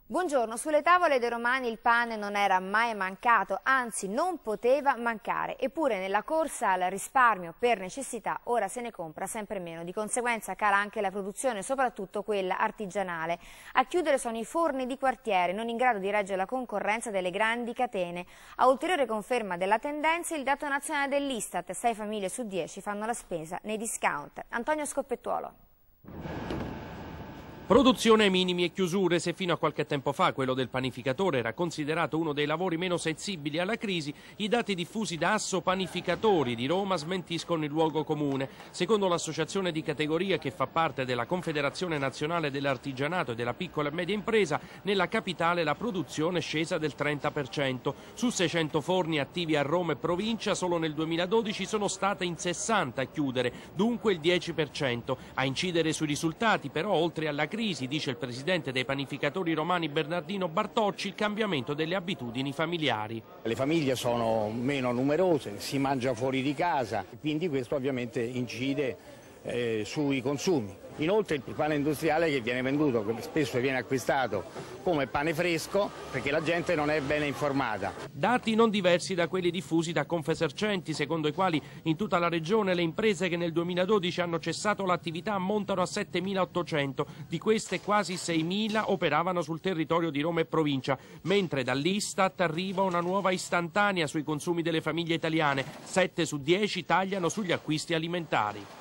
Buongiorno, sulle tavole dei romani il pane non era mai mancato, anzi non poteva mancare, eppure nella corsa al risparmio per necessità ora se ne compra sempre meno, di conseguenza cala anche la produzione, soprattutto quella artigianale. A chiudere sono i forni di quartiere, non in grado di reggere la concorrenza delle grandi catene. A ulteriore conferma della tendenza il dato nazionale dell'Istat, 6 famiglie su 10 fanno la spesa nei discount. Antonio Scoppettuolo. Produzione ai minimi e chiusure. Se fino a qualche tempo fa quello del panificatore era considerato uno dei lavori meno sensibili alla crisi, i dati diffusi da Assopanificatori di Roma smentiscono il luogo comune. Secondo l'associazione di categoria che fa parte della Confederazione Nazionale dell'Artigianato e della Piccola e Media Impresa, nella capitale la produzione è scesa del 30%. Su 600 forni attivi a Roma e provincia, solo nel 2012 sono state in 60 a chiudere, dunque il 10%. A incidere sui risultati però, oltre alla crisi, dice il presidente dei panificatori romani Bernardino Bartocci, il cambiamento delle abitudini familiari. Le famiglie sono meno numerose, si mangia fuori di casa, quindi questo ovviamente incide sui consumi. Inoltre il pane industriale che viene venduto, che spesso viene acquistato come pane fresco, perché la gente non è bene informata. Dati non diversi da quelli diffusi da Confesercenti, secondo i quali in tutta la regione le imprese che nel 2012 hanno cessato l'attività ammontano a 7.800, di queste quasi 6.000 operavano sul territorio di Roma e provincia, mentre dall'Istat arriva una nuova istantanea sui consumi delle famiglie italiane, 7 su 10 tagliano sugli acquisti alimentari.